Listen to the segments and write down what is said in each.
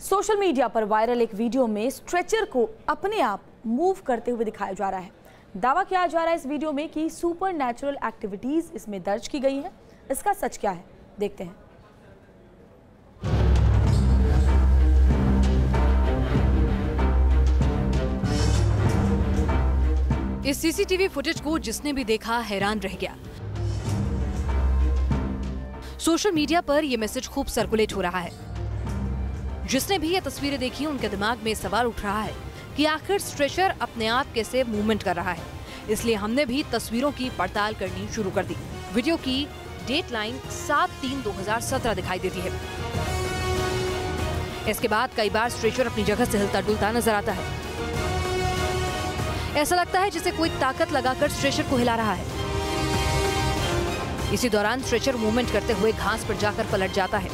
Social media पर viral एक video में स्ट्रेचर को अपने आप मूव करते हुए दिखाया जा रहा है। दावा किया जा रहा है इस वीडियो में कि सुपर नेचुरल एक्टिविटीज इसमें दर्ज की गई है। इसका सच क्या है, देखते हैं। इस सीसीटीवी फुटेज को जिसने भी देखा हैरान रह गया। सोशल मीडिया पर यह मैसेज खूब सर्कुलेट हो रहा है। जिसने भी ये तस्वीरें देखी उनके दिमाग में सवाल उठ रहा है कि आखिर स्ट्रेचर अपने आप कैसे मूवमेंट कर रहा है। इसलिए हमने भी तस्वीरों की पड़ताल करनी शुरू कर दी। वीडियो की डेट लाइन 7/3/2017 दिखाई देती है। इसके बाद कई बार स्ट्रेचर अपनी जगह से हिलता डुलता नजर आता है। ऐसा लगता है जैसे कोई ताकत लगाकर स्ट्रेचर को हिला रहा है। इसी दौरान स्ट्रेचर मूवमेंट करते हुए घास पर जाकर पलट जाता है।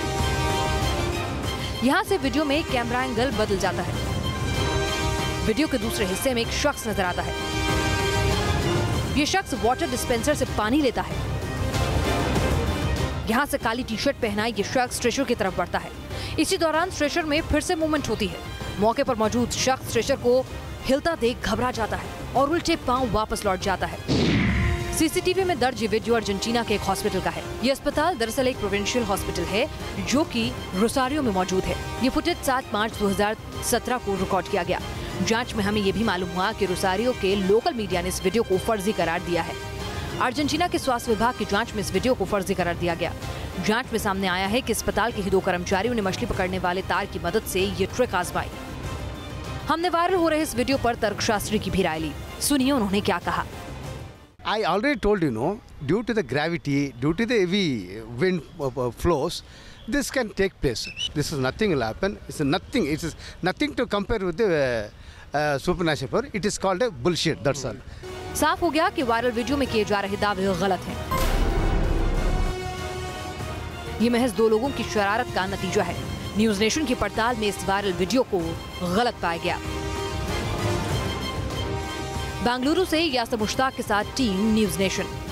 यहाँ से वीडियो में कैमरा एंगल बदल जाता है। वीडियो के दूसरे हिस्से में एक शख्स नजर आता है। ये शख्स वाटर डिस्पेंसर से पानी लेता है। यहाँ से काली टी शर्ट पहना ये शख्स स्ट्रेचर की तरफ बढ़ता है। इसी दौरान स्ट्रेचर में फिर से मूवमेंट होती है। मौके पर मौजूद शख्स स्ट्रेचर को हिलता देख घबरा जाता है और उल्टे पांव वापस लौट जाता है। सीसीटीवी में दर्ज ये वीडियो अर्जेंटीना के एक हॉस्पिटल का है। ये अस्पताल दरअसल एक प्रोविंशियल हॉस्पिटल है जो कि रोसारियो में मौजूद है। ये फुटेज 7 मार्च 2017 को रिकॉर्ड किया गया। जांच में हमें ये भी मालूम हुआ कि रोसारियो के लोकल मीडिया ने इस वीडियो को फर्जी करार दिया है। अर्जेंटीना के स्वास्थ्य विभाग की जांच में इस वीडियो को फर्जी करार दिया गया। जांच में सामने आया है कि अस्पताल के ही 2 कर्मचारियों ने मछली पकड़ने वाले तार की मदद से ये ट्रिक आजमाई। हमने वायरल हो रहे इस वीडियो पर तर्कशास्त्री की भी राय ली। सुनिए उन्होंने क्या कहा। I already told due to the gravity, due to the heavy wind flows, this can take place. This is nothing will happen. It is nothing to compare with the supernatural power. It is called a bullshit. That's all. साफ हो गया कि viral video में किए जा रहे दावे गलत हैं। ये महज 2 लोगों की शरारत का नतीजा है। न्यूज नेशन की पड़ताल में इस वायरल वीडियो को गलत पाया गया। बेंगलुरु से यासर मुश्ताक के साथ टीम न्यूज नेशन।